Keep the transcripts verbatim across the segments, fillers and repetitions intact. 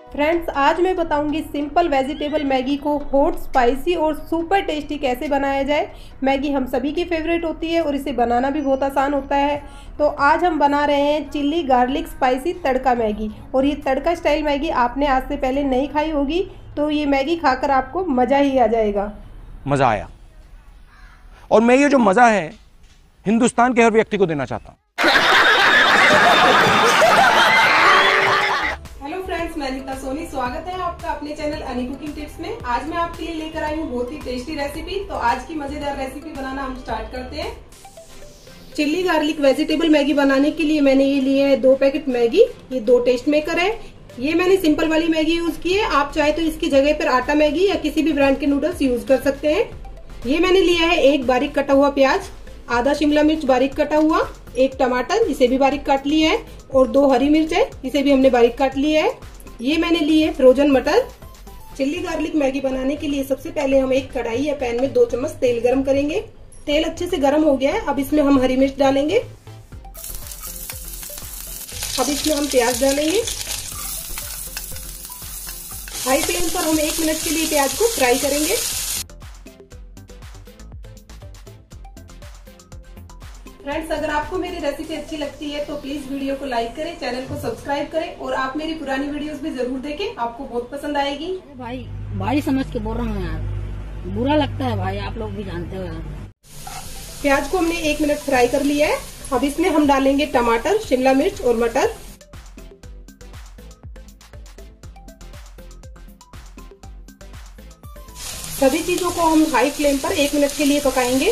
Friends, आज मैं बताऊंगी सिंपल वेजिटेबल मैगी को हॉट, स्पाइसी और सुपर टेस्टी कैसे बनाया जाए। मैगी हम सभी की फेवरेट होती है और इसे बनाना भी बहुत आसान होता है। तो आज हम बना रहे हैं chilli garlic spicy tadka Maggi. और ये तड़का स्टाइल मैगी आपने आज से पहले नहीं खाई होगी, तो ये मैगी खाकर आपको मज़ा ही आ जाएगा। मज़ा आया, और मैं ये जो मज़ा है हिंदुस्तान के हर व्यक्ति को देना चाहता हूँ। मैं नीता सोनी, स्वागत है आपका अपने चैनल अनी कुकिंग टिप्स में। आज मैं आपके लिए लेकर आई हूँ बहुत ही टेस्टी रेसिपी। तो आज की मजेदार रेसिपी बनाना हम स्टार्ट करते हैं। चिल्ली गार्लिक वेजिटेबल मैगी बनाने के लिए मैंने ये लिए है दो पैकेट मैगी। ये दो टेस्ट मेकर है। ये मैंने सिंपल वाली मैगी यूज की है। आप चाहे तो इसकी जगह पर आटा मैगी या किसी भी ब्रांड के नूडल्स यूज कर सकते हैं। ये मैंने लिया है एक बारीक कटा हुआ प्याज, आधा शिमला मिर्च बारीक कटा हुआ, एक टमाटर इसे भी बारीक काट लिया है, और दो हरी मिर्च है इसे भी हमने बारीक काट लिया है। ये मैंने ली है फ्रोजन मटर। चिल्ली गार्लिक मैगी बनाने के लिए सबसे पहले हम एक कढ़ाई या पैन में दो चम्मच तेल गरम करेंगे। तेल अच्छे से गरम हो गया है। अब इसमें हम हरी मिर्च डालेंगे। अब इसमें हम प्याज डालेंगे। हाई फ्लेम पर हम एक मिनट के लिए प्याज को फ्राई करेंगे। फ्रेंड्स, अगर आपको मेरी रेसिपी अच्छी लगती है तो प्लीज वीडियो को लाइक करें, चैनल को सब्सक्राइब करें, और आप मेरी पुरानी वीडियोस भी जरूर देखें, आपको बहुत पसंद आएगी। भाई भाई समझ के बोल रहा हूँ यार, बुरा लगता है भाई, आप लोग भी जानते हो यार। प्याज को हमने एक मिनट फ्राई कर लिया है। अब इसमें हम डालेंगे टमाटर, शिमला मिर्च और मटर। सभी चीजों को हम हाई फ्लेम पर एक मिनट के लिए पकाएंगे।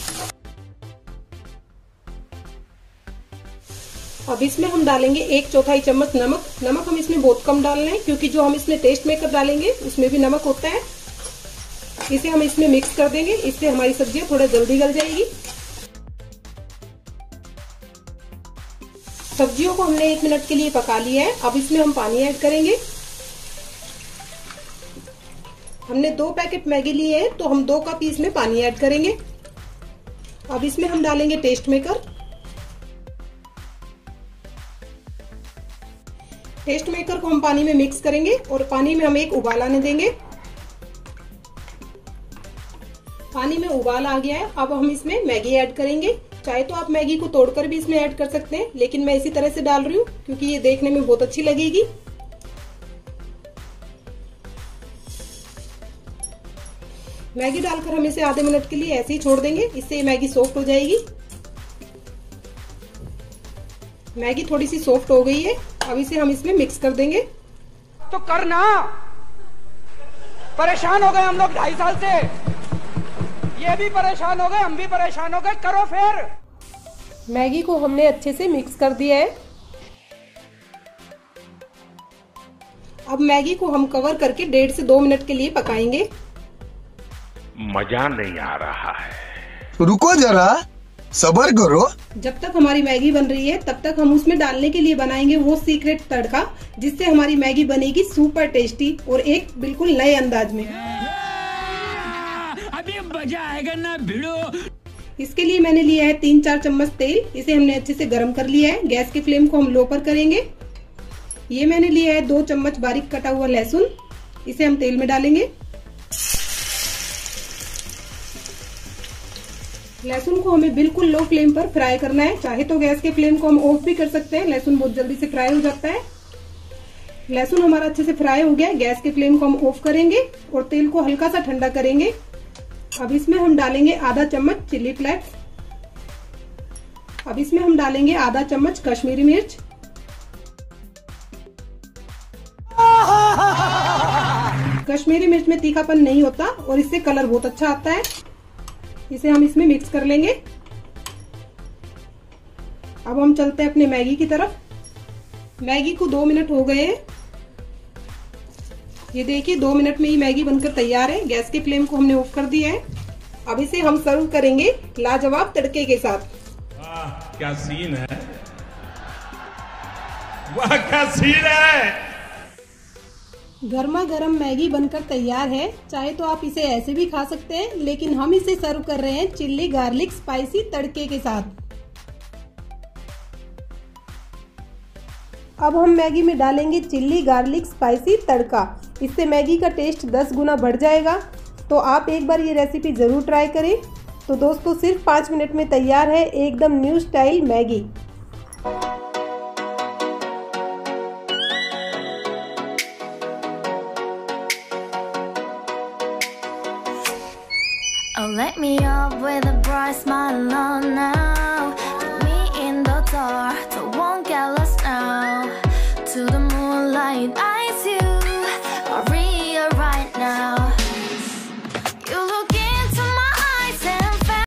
अब इसमें हम डालेंगे एक चौथाई चम्मच नमक। नमक हम इसमें बहुत कम डाल रहे हैं क्योंकि जो हम इसमें टेस्ट मेकर डालेंगे उसमें भी नमक होता है। इसे हम इसमें मिक्स कर देंगे, इससे हमारी सब्जियां थोड़ा जल्दी गल जाएगी। सब्जियों को हमने एक मिनट के लिए पका लिया है। अब इसमें हम पानी ऐड करेंगे। हमने दो पैकेट मैगी लिए हैं तो हम दो कप इसमें पानी ऐड करेंगे। अब इसमें हम डालेंगे टेस्ट मेकर। टेस्ट मेकर को हम पानी में मिक्स करेंगे और पानी में हम एक उबाल आने देंगे। पानी में उबाल आ गया है। अब हम इसमें मैगी ऐड करेंगे। चाहे तो आप मैगी को तोड़कर भी इसमें ऐड कर सकते हैं, लेकिन मैं इसी तरह से डाल रही हूँ क्योंकि ये देखने में बहुत अच्छी लगेगी। मैगी डालकर हम इसे आधे मिनट के लिए ऐसे ही छोड़ देंगे, इससे ये मैगी सॉफ्ट हो जाएगी। मैगी थोड़ी सी सॉफ्ट हो गई है। अब इसे हम इसमें मिक्स कर देंगे। तो करना, परेशान हो गए हम लोग ढाई साल से, ये भी परेशान हो गए, हम भी परेशान हो गए, करो फिर। मैगी को हमने अच्छे से मिक्स कर दिया है। अब मैगी को हम कवर करके डेढ़ से दो मिनट के लिए पकाएंगे। मजा नहीं आ रहा है, रुको जरा, सब्र करो। जब तक हमारी मैगी बन रही है तब तक हम उसमें डालने के लिए बनाएंगे वो सीक्रेट तड़का, जिससे हमारी मैगी बनेगी सुपर टेस्टी और एक बिल्कुल नए अंदाज में। अभी मजा आएगा ना भिड़ो। इसके लिए मैंने लिया है तीन चार चम्मच तेल। इसे हमने अच्छे से गर्म कर लिया है। गैस की फ्लेम को हम लो पर करेंगे। ये मैंने लिया है दो चम्मच बारीक कटा हुआ लहसुन। इसे हम तेल में डालेंगे। लहसुन को हमें बिल्कुल लो फ्लेम पर फ्राई करना है। चाहे तो गैस के फ्लेम को हम ऑफ भी कर सकते हैं, लहसुन बहुत जल्दी से फ्राई हो जाता है। लहसुन हमारा अच्छे से फ्राई हो गया। गैस के फ्लेम को हम ऑफ करेंगे और तेल को हल्का सा ठंडा करेंगे। अब इसमें हम डालेंगे आधा चम्मच चिल्ली फ्लेक्स। अब इसमें हम डालेंगे आधा चम्मच कश्मीरी मिर्च। कश्मीरी मिर्च में तीखापन नहीं होता और इससे कलर बहुत अच्छा आता है। इसे हम इसमें मिक्स कर लेंगे। अब हम चलते हैं अपने मैगी की तरफ। मैगी को दो मिनट हो गए हैं। ये देखिए दो मिनट में ही मैगी बनकर तैयार है। गैस की फ्लेम को हमने ऑफ कर दिया है। अब इसे हम सर्व करेंगे लाजवाब तड़के के साथ। वाह क्या सीन है, वाह क्या सीन है। गर्मा गर्म मैगी बनकर तैयार है। चाहे तो आप इसे ऐसे भी खा सकते हैं, लेकिन हम इसे सर्व कर रहे हैं चिल्ली गार्लिक स्पाइसी तड़के के साथ। अब हम मैगी में डालेंगे चिल्ली गार्लिक स्पाइसी तड़का। इससे मैगी का टेस्ट दस गुना बढ़ जाएगा। तो आप एक बार ये रेसिपी ज़रूर ट्राई करें। तो दोस्तों सिर्फ पाँच मिनट में तैयार है एकदम new style Maggi. Oh, let me up with a bright smile on now.